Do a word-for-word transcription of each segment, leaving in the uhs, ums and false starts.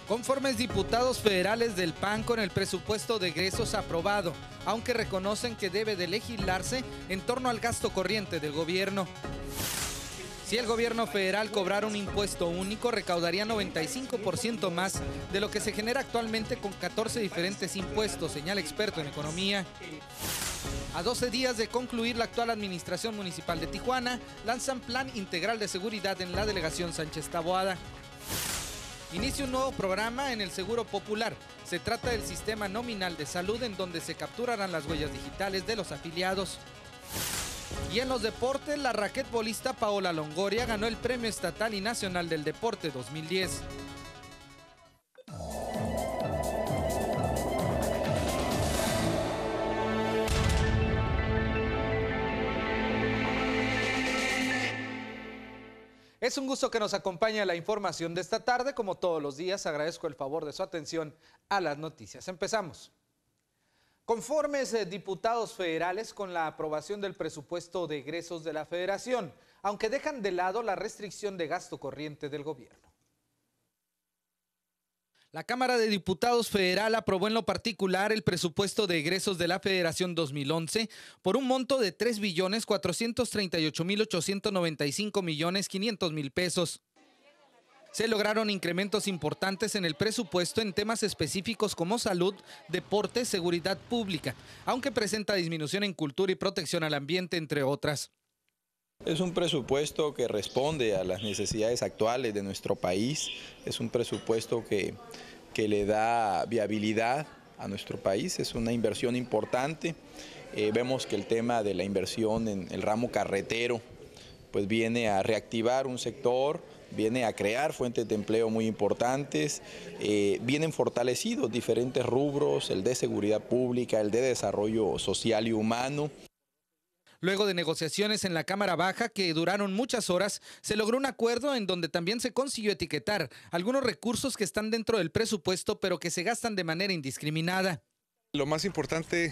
Conformes diputados federales del P A N con el presupuesto de egresos aprobado, aunque reconocen que debe de legislarse en torno al gasto corriente del gobierno. Si el gobierno federal cobrara un impuesto único, recaudaría noventa y cinco por ciento más de lo que se genera actualmente con catorce diferentes impuestos, señala experto en economía. A doce días de concluir la actual administración municipal de Tijuana, lanzan plan integral de seguridad en la delegación Sánchez Taboada. Inicia un nuevo programa en el Seguro Popular. Se trata del sistema nominal de salud en donde se capturarán las huellas digitales de los afiliados. Y en los deportes, la raquetbolista Paola Longoria ganó el Premio Estatal y Nacional del Deporte dos mil diez. Es un gusto que nos acompañe a la información de esta tarde. Como todos los días, agradezco el favor de su atención a las noticias. Empezamos. Conformes eh, diputados federales con la aprobación del presupuesto de egresos de la Federación, aunque dejan de lado la restricción de gasto corriente del gobierno. La Cámara de Diputados Federal aprobó en lo particular el presupuesto de egresos de la Federación dos mil once por un monto de tres billones cuatrocientos treinta y ocho mil ochocientos noventa y cinco millones quinientos mil pesos. Se lograron incrementos importantes en el presupuesto en temas específicos como salud, deporte, seguridad pública, aunque presenta disminución en cultura y protección al ambiente, entre otras. Es un presupuesto que responde a las necesidades actuales de nuestro país, es un presupuesto que, que le da viabilidad a nuestro país, es una inversión importante. Eh, vemos que el tema de la inversión en el ramo carretero pues viene a reactivar un sector, viene a crear fuentes de empleo muy importantes, eh, vienen fortalecidos diferentes rubros, el de seguridad pública, el de desarrollo social y humano. Luego de negociaciones en la Cámara Baja que duraron muchas horas, se logró un acuerdo en donde también se consiguió etiquetar algunos recursos que están dentro del presupuesto pero que se gastan de manera indiscriminada. Lo más importante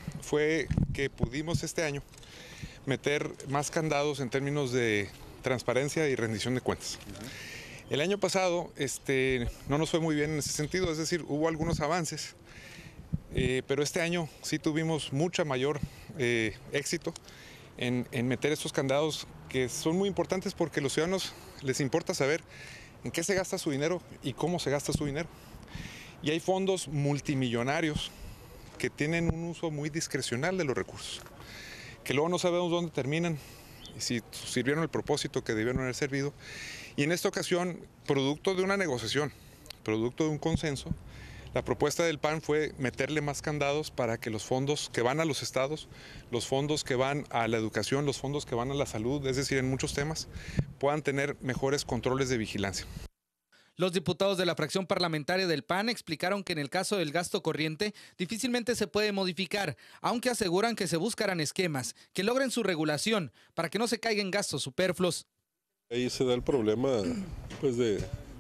fue que pudimos este año meter más candados en términos de transparencia y rendición de cuentas. Uh-huh. El año pasado este, no nos fue muy bien en ese sentido, es decir, hubo algunos avances, eh, pero este año sí tuvimos mucha mayor eh, éxito en, en meter estos candados que son muy importantes porque a los ciudadanos les importa saber en qué se gasta su dinero y cómo se gasta su dinero. Y hay fondos multimillonarios que tienen un uso muy discrecional de los recursos, que luego no sabemos dónde terminan y si sirvieron el propósito que debieron haber servido. Y en esta ocasión, producto de una negociación, producto de un consenso, la propuesta del P A N fue meterle más candados para que los fondos que van a los estados, los fondos que van a la educación, los fondos que van a la salud, es decir, en muchos temas, puedan tener mejores controles de vigilancia. Los diputados de la fracción parlamentaria del P A N explicaron que en el caso del gasto corriente difícilmente se puede modificar, aunque aseguran que se buscarán esquemas que logren su regulación para que no se caigan gastos superfluos. Ahí se da el problema pues, de,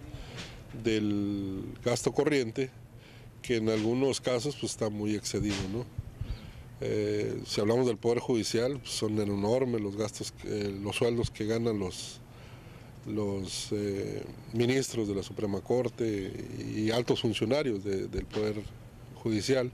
del gasto corriente, que en algunos casos pues, está muy excedido, ¿no? Eh, si hablamos del Poder Judicial, pues, son enormes los gastos, eh, los sueldos que ganan los los eh, ministros de la Suprema Corte y altos funcionarios de, del Poder Judicial.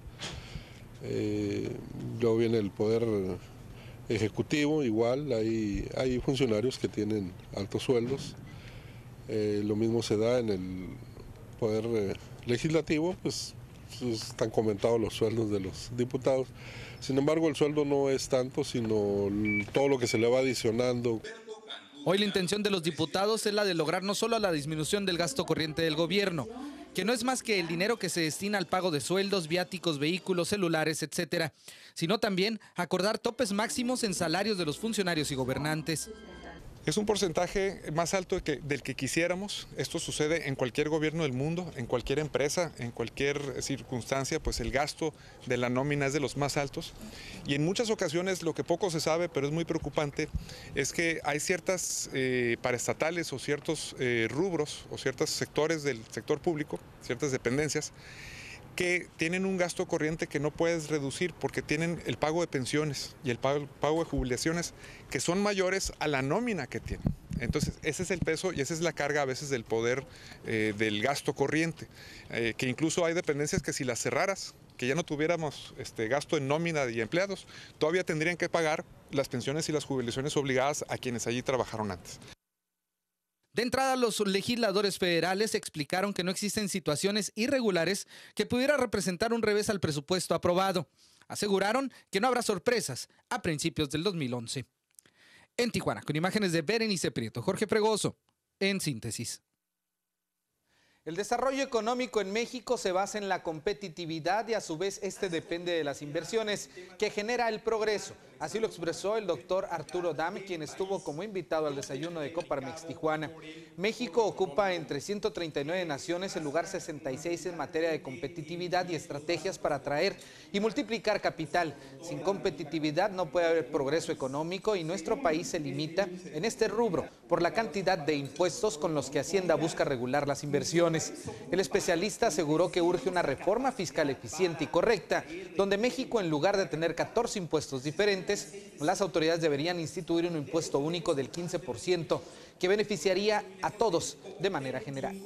Eh, luego viene el Poder Ejecutivo, igual, hay, hay funcionarios que tienen altos sueldos. Eh, lo mismo se da en el Poder eh, Legislativo, pues, pues están comentados los sueldos de los diputados. Sin embargo, el sueldo no es tanto, sino todo lo que se le va adicionando. Hoy la intención de los diputados es la de lograr no solo la disminución del gasto corriente del gobierno, que no es más que el dinero que se destina al pago de sueldos, viáticos, vehículos, celulares, etcétera, sino también acordar topes máximos en salarios de los funcionarios y gobernantes. Es un porcentaje más alto que, del que quisiéramos. Esto sucede en cualquier gobierno del mundo, en cualquier empresa, en cualquier circunstancia, pues el gasto de la nómina es de los más altos. Y en muchas ocasiones lo que poco se sabe, pero es muy preocupante, es que hay ciertas eh, paraestatales o ciertos eh, rubros o ciertos sectores del sector público, ciertas dependencias, que tienen un gasto corriente que no puedes reducir porque tienen el pago de pensiones y el pago, pago de jubilaciones que son mayores a la nómina que tienen. Entonces, ese es el peso y esa es la carga a veces del poder eh, del gasto corriente, eh, que incluso hay dependencias que si las cerraras, que ya no tuviéramos este, gasto en nómina y empleados, todavía tendrían que pagar las pensiones y las jubilaciones obligadas a quienes allí trabajaron antes. De entrada, los legisladores federales explicaron que no existen situaciones irregulares que pudiera representar un revés al presupuesto aprobado. Aseguraron que no habrá sorpresas a principios del dos mil once. En Tijuana, con imágenes de Berenice Prieto, Jorge Fregoso, en síntesis. El desarrollo económico en México se basa en la competitividad y a su vez este depende de las inversiones que genera el progreso. Así lo expresó el doctor Arturo Dam, quien estuvo como invitado al desayuno de Coparmex Tijuana. México ocupa entre ciento treinta y nueve naciones el lugar sesenta y seis en materia de competitividad y estrategias para atraer y multiplicar capital. Sin competitividad no puede haber progreso económico y nuestro país se limita en este rubro por la cantidad de impuestos con los que Hacienda busca regular las inversiones. El especialista aseguró que urge una reforma fiscal eficiente y correcta, donde México, en lugar de tener catorce impuestos diferentes, las autoridades deberían instituir un impuesto único del quince por ciento que beneficiaría a todos de manera general.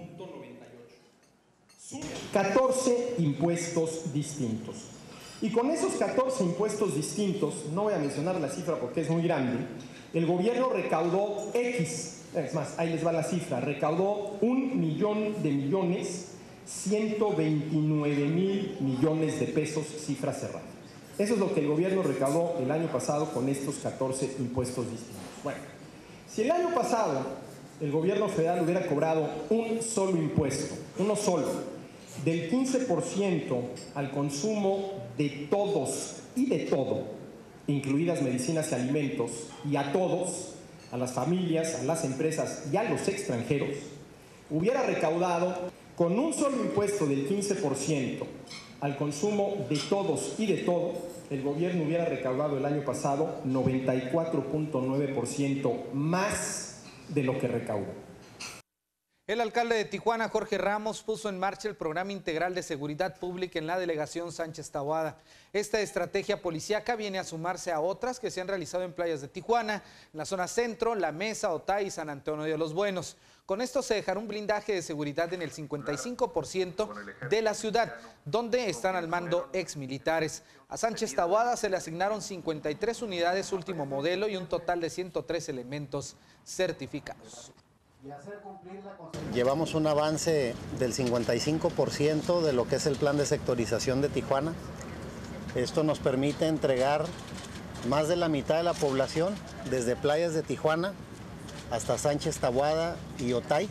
catorce impuestos distintos. Y con esos catorce impuestos distintos, no voy a mencionar la cifra porque es muy grande, el gobierno recaudó X, es más, ahí les va la cifra, recaudó un millón de millones, ciento veintinueve mil millones de pesos, cifra cerrada. Eso es lo que el gobierno recaudó el año pasado con estos catorce impuestos distintos. Bueno, si el año pasado el gobierno federal hubiera cobrado un solo impuesto, uno solo, del quince por ciento al consumo de todos y de todo, incluidas medicinas y alimentos, y a todos, a las familias, a las empresas y a los extranjeros, hubiera recaudado con un solo impuesto del quince por ciento al consumo de todos y de todo, el gobierno hubiera recaudado el año pasado noventa y cuatro punto nueve por ciento más de lo que recaudó. El alcalde de Tijuana, Jorge Ramos, puso en marcha el Programa Integral de Seguridad Pública en la delegación Sánchez Taboada. Esta estrategia policíaca viene a sumarse a otras que se han realizado en playas de Tijuana, en la zona centro, La Mesa, Otay y San Antonio de los Buenos. Con esto se dejará un blindaje de seguridad en el cincuenta y cinco por ciento de la ciudad, donde están al mando exmilitares. A Sánchez Taboada se le asignaron cincuenta y tres unidades último modelo y un total de ciento tres elementos certificados. Llevamos un avance del cincuenta y cinco por ciento de lo que es el plan de sectorización de Tijuana. Esto nos permite entregar más de la mitad de la población desde playas de Tijuana hasta Sánchez Taboada y Otay,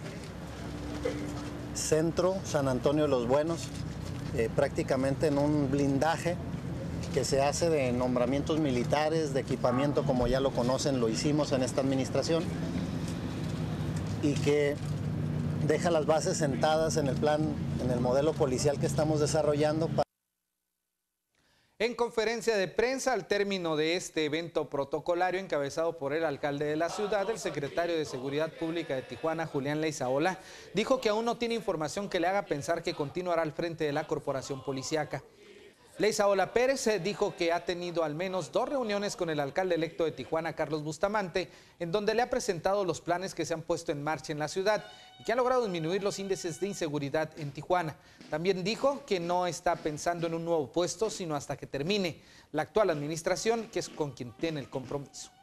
centro, San Antonio de los Buenos, eh, prácticamente en un blindaje que se hace de nombramientos militares, de equipamiento como ya lo conocen, lo hicimos en esta administración, y que deja las bases sentadas en el plan, en el modelo policial que estamos desarrollando. Para... En conferencia de prensa al término de este evento protocolario encabezado por el alcalde de la ciudad, el secretario de Seguridad Pública de Tijuana, Julián Leizaola, dijo que aún no tiene información que le haga pensar que continuará al frente de la corporación policíaca. Leizaola Pérez dijo que ha tenido al menos dos reuniones con el alcalde electo de Tijuana, Carlos Bustamante, en donde le ha presentado los planes que se han puesto en marcha en la ciudad y que han logrado disminuir los índices de inseguridad en Tijuana. También dijo que no está pensando en un nuevo puesto, sino hasta que termine la actual administración, que es con quien tiene el compromiso.